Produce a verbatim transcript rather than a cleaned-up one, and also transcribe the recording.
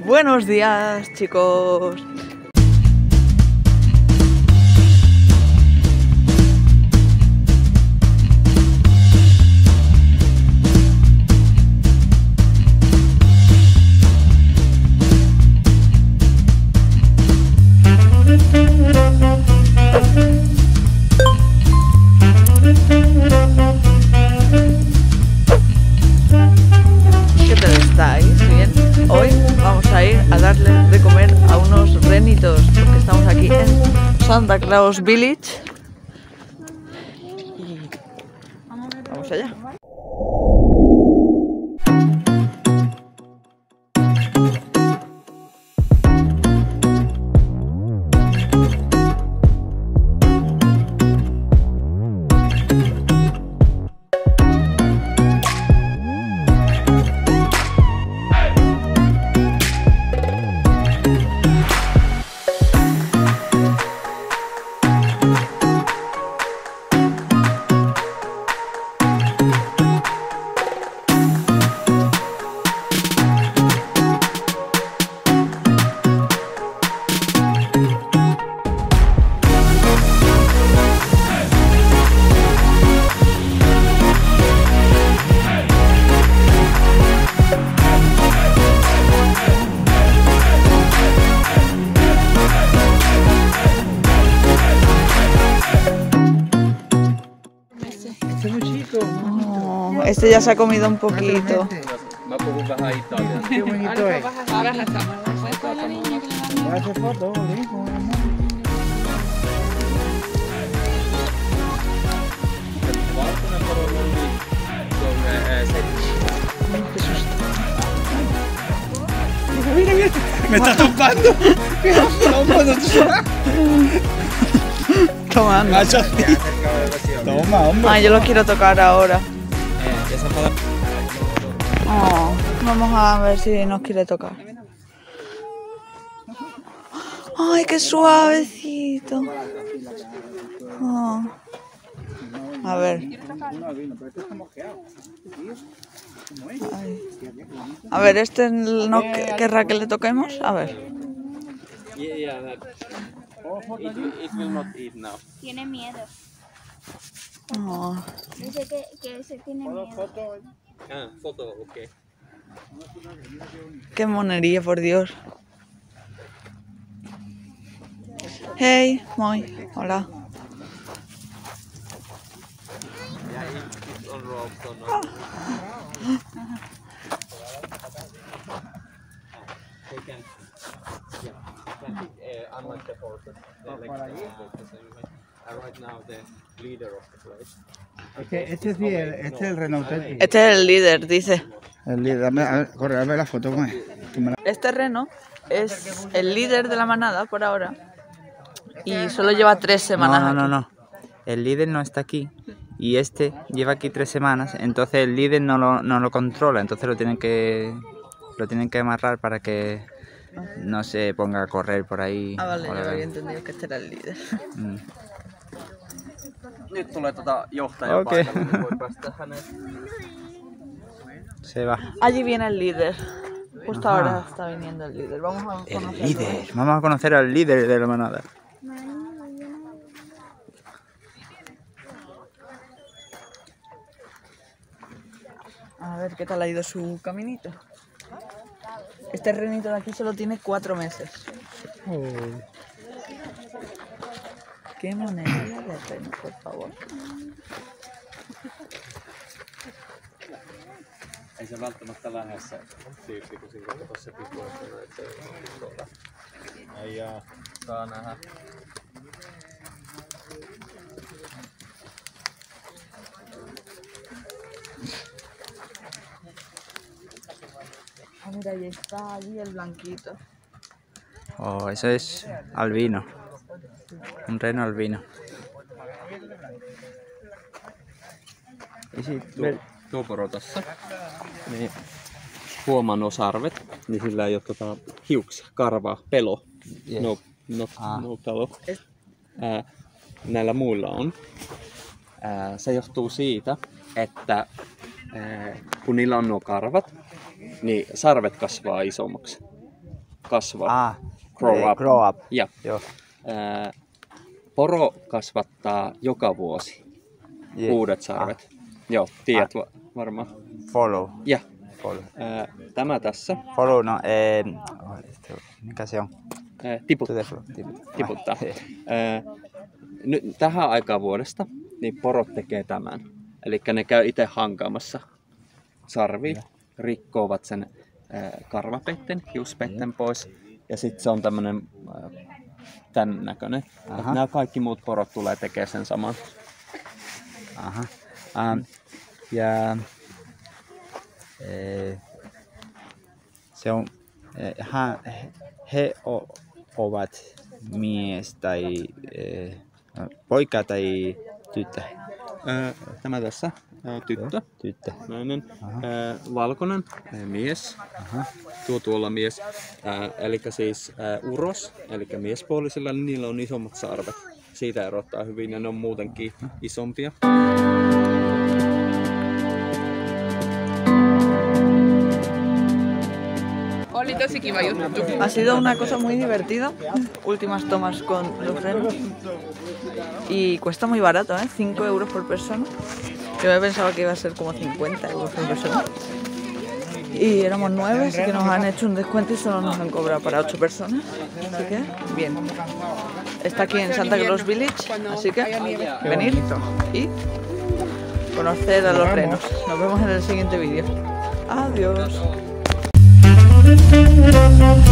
Buenos días, chicos. ¿Qué tal estáis? ¿Bien? Hoy vamos a ir a darle de comer a unos renitos porque estamos aquí en Santa Claus Village y vamos allá. Este es muy chico. Oh, este ya se ha comido un poquito. Qué bonito es. Voy a hacer fotos, hijo. Mira, mira, me está topando. ¿Qué Toma, anda. Toma, hombre. Ah, yo lo quiero tocar ahora. Oh, vamos a ver si nos quiere tocar. Ay, qué suavecito. Oh. A ver. Ay. A ver, este no querrá que le toquemos. A ver. Tiene miedo. Oh. Dice que, que se tiene miedo. Ah, foto, ok. Qué monería, por Dios. Hey, Moi. Hola. Este, este sí, el, este es el Renault. Este es el líder, dice. El líder, dame, a ver, corre, dame la foto, ¿cómo es? Que me la- Este reno es el líder de la manada por ahora. Y solo lleva tres semanas No, no, aquí. no, no. El líder no está aquí. Y este lleva aquí tres semanas. Entonces el líder no lo, no lo controla. Entonces lo tienen que lo tienen que amarrar para que no se ponga a correr por ahí. Ah, vale, o yo la- había entendido que este era el líder. Mm. Nyt tulee tota johtaja Okei. paikalle, niin voi päästä hänet. Se va. Allí viene el líder. Justo Ajá. ahora está viniendo el líder. Vamos a El conocerlo. líder. Vamos a conocer al líder de la manada. A ver qué tal ha ido su caminito. Este renito de aquí solo tiene cuatro meses. Qué monería de reno, por favor. Ei se välttämättä lähde se tyyppi, kun siinä on tuossa pikuissa, että se on tuolla. Ai jaa. Saa nähdä. Ah, mira, ahí está allí el blanquito. Oh, eso es albino. Un reno albino. Ja sit tuo, tuo poro tossa. Niin huomaan nuo sarvet, niin sillä ei ole tota hiuksia, karvaa, pelo. Yes. No, no, Ah. no pelo. Ää, näillä muilla on. Ää, se johtuu siitä, että ää, kun niillä on nuo karvat, niin sarvet kasvaa isommaksi. kasvaa. Ah, Grow eh, up. Grow up. Ja. Joo. Ää, poro kasvattaa joka vuosi Je- uudet sarvet. Joo, tiedät va- varmaan. Follow. Ja Follow. ää, tämä tässä Follow, no, eh, mikä se on? ää, tiput, Tuteflow. Tiput. tiputtaa. Ah, eh. Ää, nyt tähän aikaan vuodesta niin porot tekee tämän. Eli ne käy itse hankaamassa sarviin, rikkovat sen ää, karvapeitten, hiuspeitten pois. Ja sitten se on tämmönen ää, tän näköinen. Nämä kaikki muut porot tulee tekemään sen saman. Aha. Um, ja eh, se on, eh, ha, he, he o, ovat mies tai eh, poika tai tyttö. Ää, tämä tässä, ää, tyttö, Tyttö. nainen, ää, valkoinen, ää, mies, Aha. tuo tuolla mies. Ää, eli siis ää, uros, eli miespuolisilla, niin niillä on isommat sarvet. Siitä erottaa hyvin ja ne on muutenkin isompia. Oli tosi kiva juttu. Ha sido una cosa muy divertida. Últimas tomas con los renos. Y cuesta muy barato, ¿eh? cinco euros por persona. Yo me pensaba que iba a ser como cincuenta euros por persona. Y éramos nueve, así que nos han hecho un descuento y solo nos han cobrado para ocho personas. Así que, bien. Está aquí en Santa Claus Village, así que venir y conocer a los renos. Nos vemos en el siguiente vídeo. Adiós.